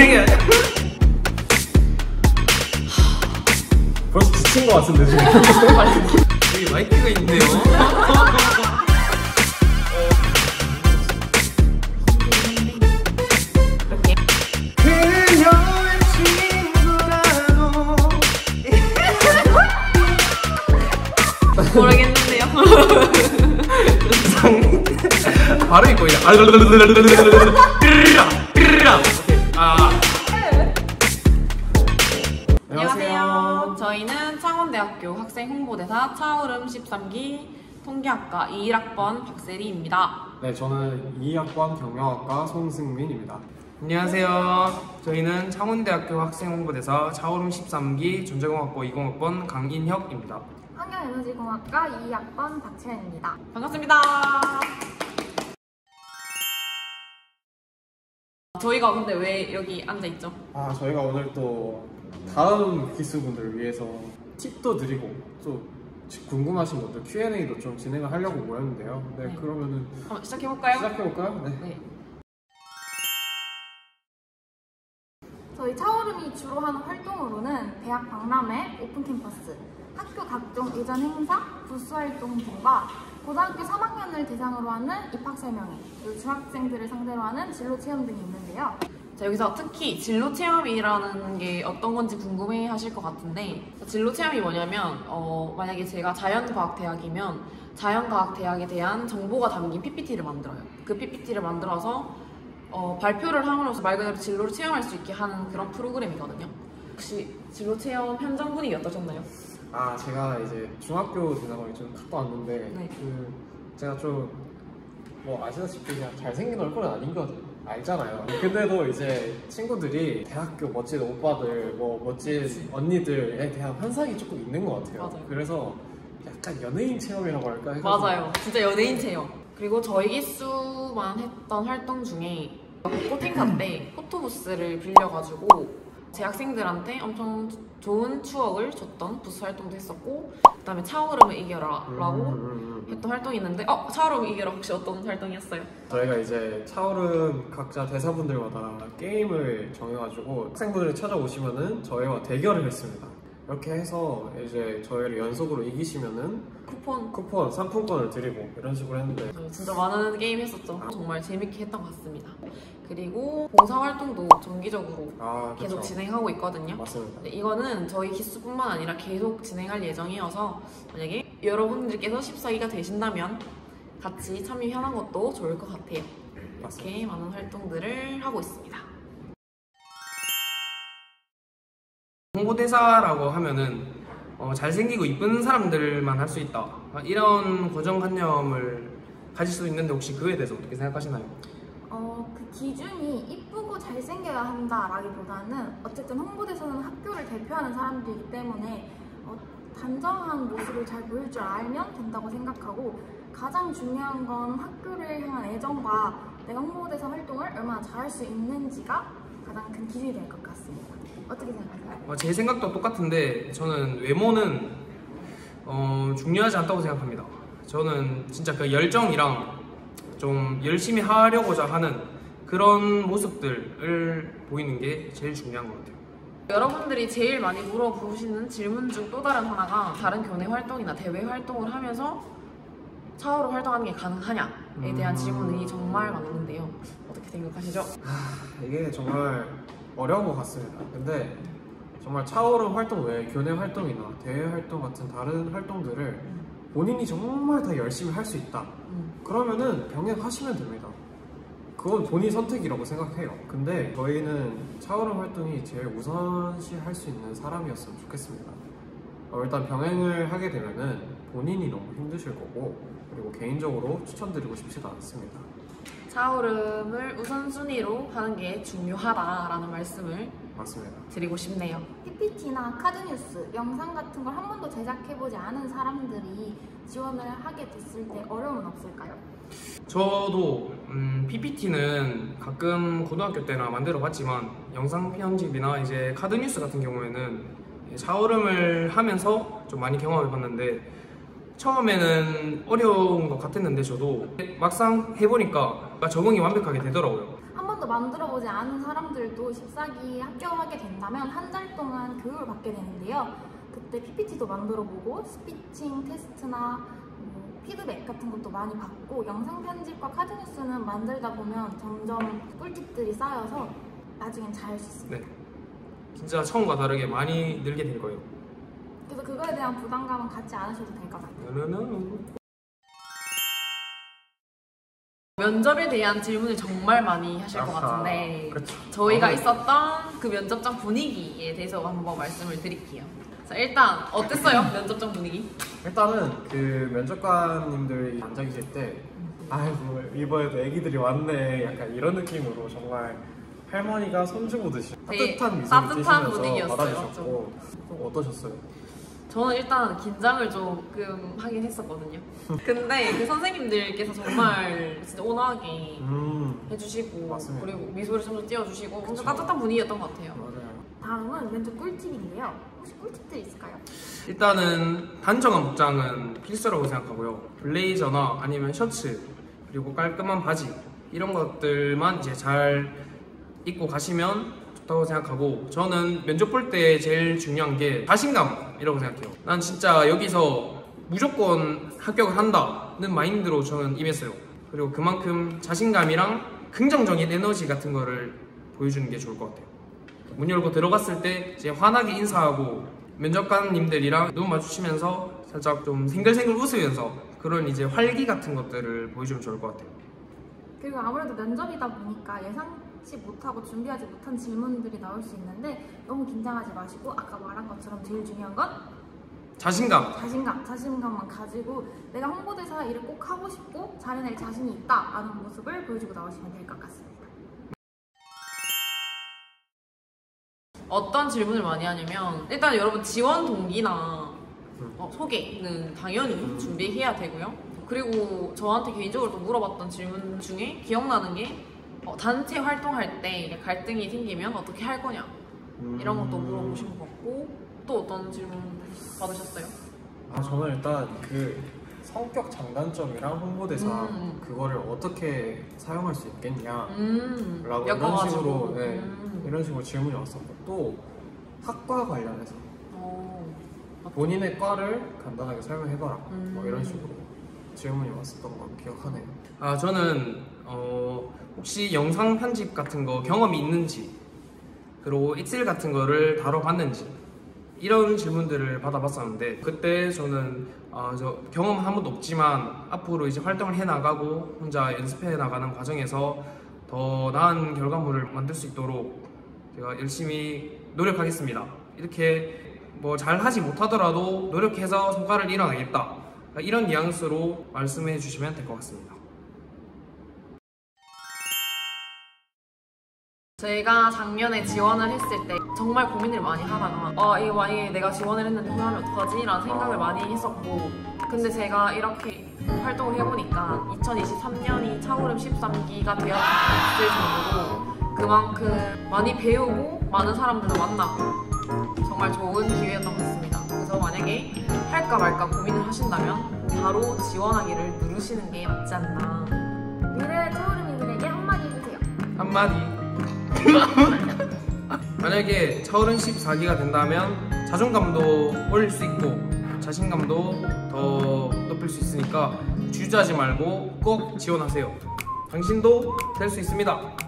이게 벌써 지친 것 같은데 지금. 여기 마이크가 있는데요. 그녀의 친구라고. 모르겠는데요. 발음이 거의 안녕하세요. 저희는 창원대학교 학생 홍보대사 차오름 13기 통계학과 21학번 박세리입니다. 네, 저는 2학번 경영학과 송승민입니다. 안녕하세요. 저희는 창원대학교 학생홍보대사 차오름 13기 전자공학과 20학번 강인혁입니다. 환경에너지공학과 2학번 박채연입니다. 반갑습니다. 저희가 근데 왜 여기 앉아있죠? 아, 저희가 오늘 또 다음 기수분들을 위해서 팁도 드리고 또 궁금하신 것들 Q&A도 좀 진행을 하려고 모였는데요. 네, 네. 그러면은 한번 시작해볼까요? 시작해볼까요? 네. 네. 저희 차오름이 주로 하는 활동으로는 대학 박람회, 오픈캠퍼스, 학교 각종 의전 행사, 부스 활동 등과 고등학교 3학년을 대상으로 하는 입학설명회, 그리고 중학생들을 상대로 하는 진로체험 등이 있는데요. 자, 여기서 특히 진로체험이라는 게 어떤 건지 궁금해 하실 것 같은데, 진로체험이 뭐냐면 만약에 제가 자연과학대학이면 자연과학대학에 대한 정보가 담긴 PPT를 만들어요. 그 PPT를 만들어서 발표를 함으로써 말 그대로 진로를 체험할 수 있게 하는 그런 프로그램이거든요. 혹시 진로체험 현장 분위기 어떠셨나요? 아, 제가 이제 중학교 대상을 좀 갔다 왔는데 네. 제가 좀 뭐 아시다시피 그냥 잘생긴 얼굴은 아닌 거 알잖아요. 근데도 이제 친구들이 대학교 멋진 오빠들, 뭐 멋진 언니들에 대한 환상이 조금 있는 것 같아요. 맞아요. 그래서 약간 연예인 체험이라고 할까 해서 맞아요. 진짜 연예인 체험. 그리고 저희 기수만 했던 활동 중에 벚꽃 행사 때 포토부스를 빌려가지고 재학생들한테 엄청 좋은 추억을 줬던 부스 활동도 했었고, 그 다음에 차오름을 이겨라 라고 했던 활동이 있는데 차오름 이겨라 혹시 어떤 활동이었어요? 저희가 이제 차오름 각자 대사분들마다 게임을 정해가지고 학생분들이 찾아오시면은 저희와 대결을 했습니다. 이렇게 해서 이제 저희를 연속으로 이기시면은 쿠폰 상품권을 드리고 이런 식으로 했는데 진짜 많은 게임 했었죠. 정말 재밌게 했던 것 같습니다. 그리고 봉사활동도 정기적으로 계속 그쵸. 진행하고 있거든요. 맞습니다. 네, 이거는 저희 기수뿐만 아니라 계속 진행할 예정이어서 만약에 여러분들께서 14기가 되신다면 같이 참여하는 것도 좋을 것 같아요. 이렇게 맞습니다. 많은 활동들을 하고 있습니다. 홍보대사라고 하면은 잘생기고 이쁜 사람들만 할 수 있다, 이런 고정관념을 가질 수 있는데 혹시 그거에 대해서 어떻게 생각하시나요? 그 기준이 이쁘고 잘생겨야 한다라기보다는 어쨌든 홍보대사는 학교를 대표하는 사람들이기 때문에 단정한 모습을 잘 보일 줄 알면 된다고 생각하고, 가장 중요한 건 학교를 향한 애정과 내가 홍보대사 활동을 얼마나 잘할 수 있는지가 가장 큰 기준이 될 것 같습니다. 어떻게 생각하세요? 제 생각도 똑같은데 저는 외모는 중요하지 않다고 생각합니다. 저는 진짜 그 열정이랑 좀 열심히 하려고자 하는 그런 모습들을 보이는 게 제일 중요한 것 같아요. 여러분들이 제일 많이 물어보시는 질문 중 또 다른 하나가 다른 교내 활동이나 대외 활동을 하면서 차오로 활동하는 게 가능하냐에 대한 질문이 정말 많은데요. 어떻게 생각하시죠? 이게 정말 어려운 것 같습니다. 근데 정말 차오름 활동 외에 교내 활동이나 대외 활동 같은 다른 활동들을 본인이 정말 다 열심히 할 수 있다, 그러면은 병행하시면 됩니다. 그건 본인 선택이라고 생각해요. 근데 저희는 차오름 활동이 제일 우선시 할 수 있는 사람이었으면 좋겠습니다. 일단 병행을 하게 되면은 본인이 너무 힘드실 거고, 그리고 개인적으로 추천드리고 싶지도 않습니다. 차오름을 우선순위로 하는 게 중요하다라는 말씀을 맞습니다. 드리고 싶네요. PPT나 카드뉴스, 영상 같은 걸 한 번도 제작해보지 않은 사람들이 지원을 하게 됐을 때 어려움은 없을까요? 저도 PPT는 가끔 고등학교 때나 만들어 봤지만 영상 편집이나 이제 카드 뉴스 같은 경우에는 차오름을 하면서 좀 많이 경험해 봤는데, 처음에는 어려운 것 같았는데 저도 막상 해보니까 적응이 완벽하게 되더라고요. 한 번도 만들어보지 않은 사람들도 14기 합격하게 된다면 한 달 동안 교육을 받게 되는데요. 그때 PPT도 만들어보고 스피칭 테스트나 피드백 같은 것도 많이 받고 영상 편집과 카드 뉴스는 만들다 보면 점점 꿀팁들이 쌓여서 나중엔 잘할 수 있습니다. 네, 진짜 처음과 다르게 많이 늘게 될 거예요. 그래서 그거에 대한 부담감은 갖지 않으셔도 될 것 같아요. 면접에 대한 질문을 정말 많이 하실 것 같은데 그렇죠. 저희가 있었던 그 면접장 분위기에 대해서 한번 말씀을 드릴게요. 자, 일단 어땠어요? 면접장 분위기? 일단은 그 면접관님들이 앉아 계실 때 아이고 이번에도 애기들이 왔네 약간 이런 느낌으로 정말 할머니가 손주 보듯이 되게 따뜻한 미소를 따뜻한 띠시면서 분위기였어요, 받아주셨고 좀 어떠셨어요? 저는 일단 긴장을 조금 하긴 했었거든요. 근데 그 선생님들께서 정말 진짜 온화하게 해주시고 맞습니다. 그리고 미소를 점점 띄워주시고 그쵸. 진짜 따뜻한 분위기였던 것 같아요. 맞아요. 다음은 면접 꿀팁인데요. 혹시 꿀팁들 있을까요? 일단은 단정한 복장은 필수라고 생각하고요. 블레이저나 아니면 셔츠 그리고 깔끔한 바지 이런 것들만 이제 잘 입고 가시면 좋다고 생각하고, 저는 면접 볼 때 제일 중요한 게 자신감이라고 생각해요. 난 진짜 여기서 무조건 합격을 한다는 마인드로 저는 임했어요. 그리고 그만큼 자신감이랑 긍정적인 에너지 같은 거를 보여주는 게 좋을 것 같아요. 문 열고 들어갔을 때 이제 환하게 인사하고 면접관님들이랑 눈 마주치면서 살짝 좀 생글생글 웃으면서 그런 이제 활기 같은 것들을 보여주면 좋을 것 같아요. 그리고 아무래도 면접이다 보니까 예상치 못하고 준비하지 못한 질문들이 나올 수 있는데 너무 긴장하지 마시고 아까 말한 것처럼 제일 중요한 건 자신감만 가지고 내가 홍보대사 일을 꼭 하고 싶고 잘해낼 자신이 있다라는 모습을 보여주고 나오시면 될 것 같습니다. 어떤 질문을 많이 하냐면 일단 여러분 지원 동기나 소개는 당연히 준비해야 되고요. 그리고 저한테 개인적으로 또 물어봤던 질문 중에 기억나는 게 단체 활동할 때 갈등이 생기면 어떻게 할 거냐 이런 것도 물어보신 것 같고, 또 어떤 질문 받으셨어요? 저는 일단 그 성격 장단점이랑 홍보대사 그거를 어떻게 사용할 수 있겠냐라고 이런 식으로 이런 식으로 질문이 왔었고, 또 학과 관련해서 본인의 과를 간단하게 설명해봐라 뭐 이런 식으로 질문이 왔었던 거 기억하네요. 저는 혹시 영상 편집 같은 거 경험이 있는지, 그리고 엑셀 같은 거를 다뤄봤는지 이런 질문들을 받아봤었는데, 그때 저는 저 경험 한 번도 없지만 앞으로 이제 활동을 해나가고 혼자 연습해 나가는 과정에서 더 나은 결과물을 만들 수 있도록 제가 열심히 노력하겠습니다. 이렇게 뭐 잘하지 못하더라도 노력해서 성과를 이뤄내겠다, 이런 뉘앙스로 말씀해 주시면 될 것 같습니다. 제가 작년에 지원을 했을 때 정말 고민을 많이 하다가 이거 만약에 내가 지원을 했는데 후회하면 어떡하지? 라는 생각을 많이 했었고, 근데 제가 이렇게 활동을 해보니까 2023년이 차오름 13기가 되었을 정도로 그만큼 많이 배우고 많은 사람들을 만나고 정말 좋은 기회였던 것 같습니다. 그래서 만약에 할까 말까 고민을 하신다면 바로 지원하기를 누르시는 게 맞지 않나. 미래의 차오름이들에게 한마디 해주세요. 한마디. 만약에 차오른 14기가 된다면 자존감도 올릴 수 있고 자신감도 더 높일 수 있으니까 주저하지 말고 꼭 지원하세요. 당신도 될 수 있습니다.